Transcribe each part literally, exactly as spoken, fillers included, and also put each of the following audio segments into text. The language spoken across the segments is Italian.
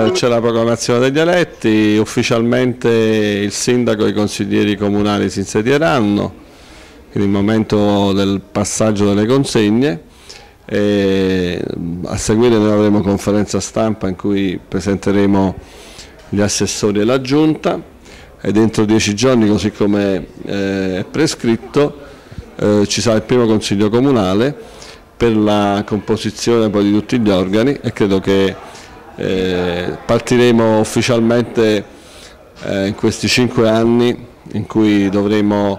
C'è la proclamazione degli eletti, ufficialmente il sindaco e i consiglieri comunali si insedieranno, quindi il momento del passaggio delle consegne. E a seguire noi avremo conferenza stampa in cui presenteremo gli assessori e la giunta e dentro dieci giorni, così come eh, è prescritto, eh, ci sarà il primo consiglio comunale per la composizione poi di tutti gli organi e credo che eh, partiremo ufficialmente eh, in questi cinque anni in cui dovremo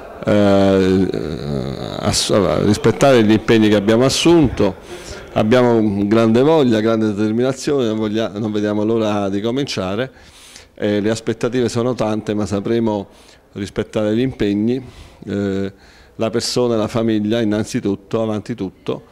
eh, rispettare gli impegni che abbiamo assunto. Abbiamo grande voglia, grande determinazione, non, voglia, non vediamo l'ora di cominciare. Eh, le aspettative sono tante, ma sapremo rispettare gli impegni, eh, la persona e la famiglia innanzitutto, avanti tutto.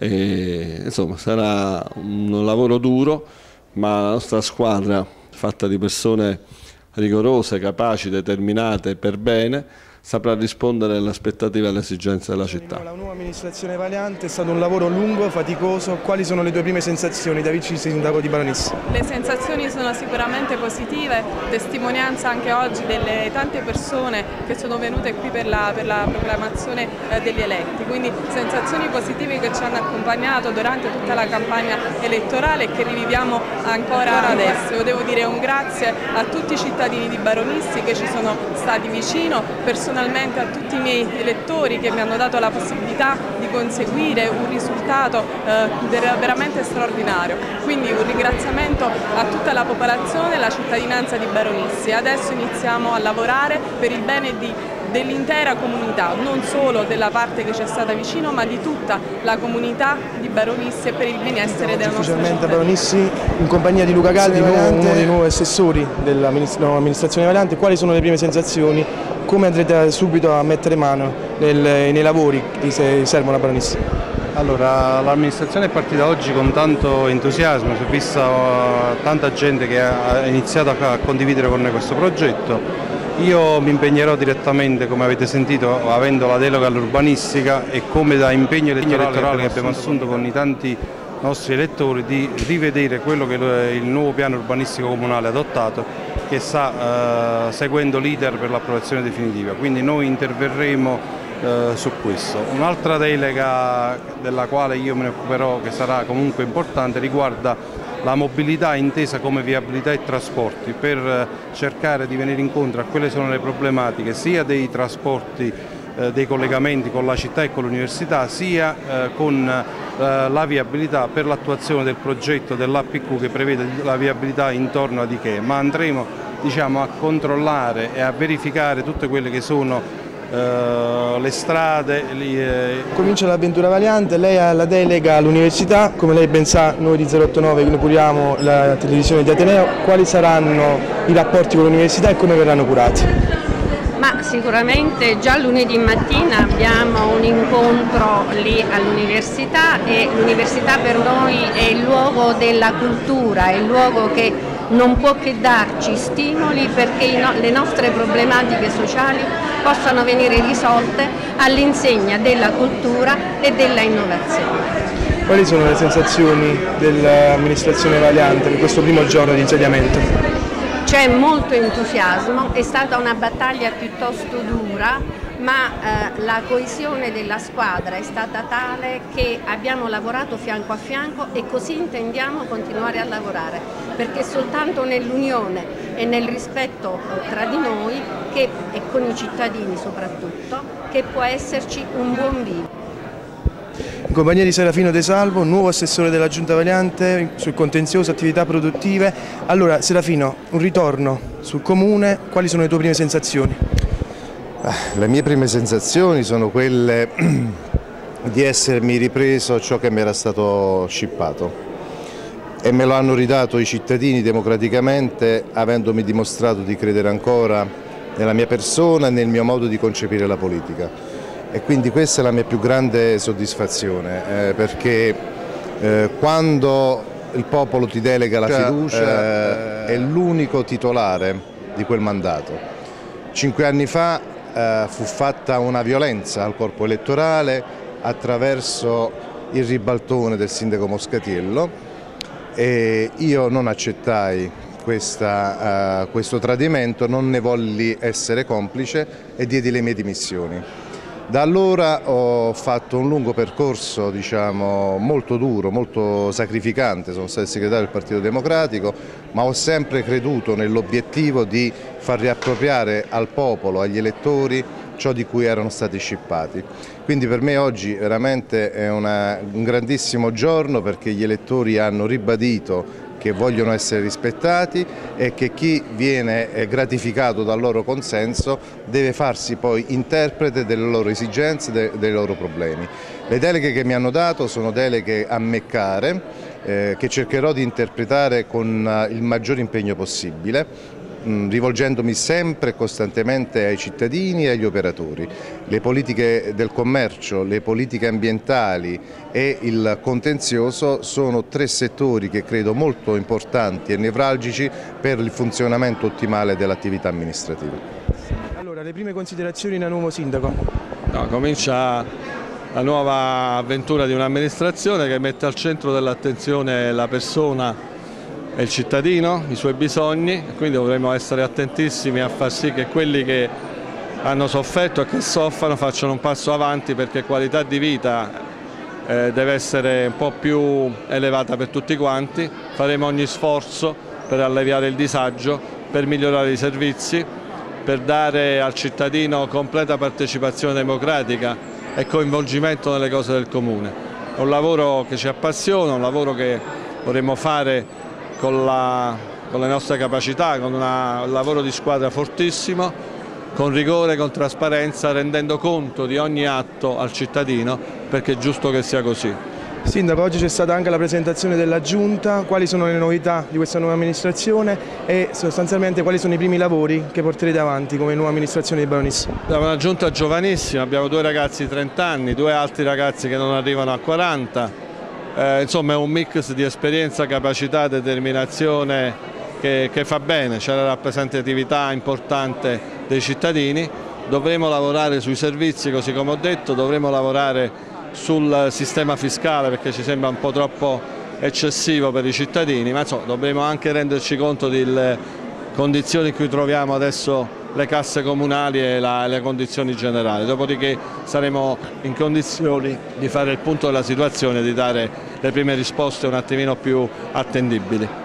E, insomma, sarà un lavoro duro, ma la nostra squadra, fatta di persone rigorose, capaci, determinate per bene, saprà rispondere alle aspettative e alle esigenze della città. La nuova amministrazione Valiante è stato un lavoro lungo, faticoso. Quali sono le tue prime sensazioni da vice sindaco di Baronissa? Le sensazioni sono sicuramente positive, testimonianza anche oggi delle tante persone che sono venute qui per la, per la proclamazione eh, degli eletti, quindi sensazioni positive che ci hanno accompagnato durante tutta la campagna elettorale e che riviviamo ancora adesso. Io devo dire un grazie a tutti i cittadini di Baronissi che ci sono stati vicino, personalmente a tutti i miei elettori che mi hanno dato la possibilità di conseguire un risultato eh, veramente straordinario. Quindi un ringraziamento a tutta la popolazione e la cittadinanza di Baronissi. Adesso iniziamo a lavorare per il bene di dell'intera comunità, non solo della parte che ci è stata vicino, ma di tutta la comunità di Baronissi e per il benessere della nostra città. Ufficialmente a Baronissi, in compagnia di Luca Galdi, uno dei nuovi assessori della nuova amministrazione Valiante. Quali sono le prime sensazioni? Come andrete subito a mettere mano nel, nei lavori che servono a Baronissi? Allora, l'amministrazione è partita oggi con tanto entusiasmo, si è vista tanta gente che ha iniziato a condividere con noi questo progetto. Io mi impegnerò direttamente, come avete sentito, avendo la delega all'urbanistica e come da impegno elettorale che abbiamo assunto con i tanti nostri elettori di rivedere quello che è il nuovo piano urbanistico comunale adottato, che sta eh, seguendo l'iter per l'approvazione definitiva, quindi noi interverremo eh, su questo. Un'altra delega della quale io me ne occuperò, che sarà comunque importante, riguarda la mobilità intesa come viabilità e trasporti, per cercare di venire incontro a quelle sono le problematiche sia dei trasporti, eh, dei collegamenti con la città e con l'università, sia eh, con eh, la viabilità per l'attuazione del progetto dell'A P Q che prevede la viabilità intorno ad Ikea, ma andremo, diciamo, a controllare e a verificare tutte quelle che sono Uh, le strade. Li, eh... Comincia l'avventura Valiante, lei ha la delega all'università, come lei ben sa noi di zero otto nove curiamo la televisione di Ateneo. Quali saranno i rapporti con l'università e come verranno curati? Ma sicuramente già lunedì mattina abbiamo un incontro lì all'università e l'università per noi è il luogo della cultura, è il luogo che non può che darci stimoli perché no, le nostre problematiche sociali possano venire risolte all'insegna della cultura e della innovazione. Quali sono le sensazioni dell'amministrazione Valiante in questo primo giorno di insediamento? C'è molto entusiasmo, è stata una battaglia piuttosto dura, ma eh, la coesione della squadra è stata tale che abbiamo lavorato fianco a fianco e così intendiamo continuare a lavorare, perché è soltanto nell'unione e nel rispetto tra di noi che, e con i cittadini soprattutto, che può esserci un buon vivere. In compagnia di Serafino De Salvo, nuovo assessore della Giunta Valiante sul contenzioso, attività produttive. Allora Serafino, un ritorno sul comune, quali sono le tue prime sensazioni? Le mie prime sensazioni sono quelle di essermi ripreso ciò che mi era stato scippato e me lo hanno ridato i cittadini democraticamente, avendomi dimostrato di credere ancora nella mia persona e nel mio modo di concepire la politica. E quindi questa è la mia più grande soddisfazione, eh, perché eh, quando il popolo ti delega la fiducia eh, è l'unico titolare di quel mandato. Cinque anni fa eh, fu fatta una violenza al corpo elettorale attraverso il ribaltone del sindaco Moscatiello e io non accettai questa, uh, questo tradimento, non ne volli essere complice e diedi le mie dimissioni. Da allora ho fatto un lungo percorso, diciamo, molto duro, molto sacrificante, sono stato il segretario del Partito Democratico, ma ho sempre creduto nell'obiettivo di far riappropriare al popolo, agli elettori, ciò di cui erano stati scippati. Quindi per me oggi veramente è una, un grandissimo giorno, perché gli elettori hanno ribadito che vogliono essere rispettati e che chi viene gratificato dal loro consenso deve farsi poi interprete delle loro esigenze, de, dei loro problemi. Le deleghe che mi hanno dato sono deleghe a me care, eh, che cercherò di interpretare con il maggior impegno possibile, rivolgendomi sempre e costantemente ai cittadini e agli operatori. Le politiche del commercio, le politiche ambientali e il contenzioso sono tre settori che credo molto importanti e nevralgici per il funzionamento ottimale dell'attività amministrativa. Allora, le prime considerazioni da nuovo sindaco? No, comincia la nuova avventura di un'amministrazione che mette al centro dell'attenzione la persona e il cittadino, i suoi bisogni, quindi dovremo essere attentissimi a far sì che quelli che hanno sofferto e che soffrono facciano un passo avanti, perché qualità di vita eh, deve essere un po' più elevata per tutti quanti. Faremo ogni sforzo per alleviare il disagio, per migliorare i servizi, per dare al cittadino completa partecipazione democratica e coinvolgimento nelle cose del comune. È un lavoro che ci appassiona, un lavoro che vorremmo fare Con, la, con le nostre capacità, con una, un lavoro di squadra fortissimo, con rigore, con trasparenza, rendendo conto di ogni atto al cittadino, perché è giusto che sia così. Sindaco, oggi c'è stata anche la presentazione della Giunta, quali sono le novità di questa nuova amministrazione e sostanzialmente quali sono i primi lavori che porterete avanti come nuova amministrazione di Baronissa? Abbiamo una Giunta giovanissima, abbiamo due ragazzi di trenta anni, due altri ragazzi che non arrivano a quaranta. Eh, insomma è un mix di esperienza, capacità, determinazione che, che fa bene, c'è la rappresentatività importante dei cittadini. Dovremo lavorare sui servizi, così come ho detto, dovremo lavorare sul sistema fiscale, perché ci sembra un po' troppo eccessivo per i cittadini, ma insomma dovremo anche renderci conto delle condizioni in cui troviamo adesso le casse comunali e la, le condizioni generali. Dopodiché saremo in condizioni di fare il punto della situazione e di dare le prime risposte un attimino più attendibili.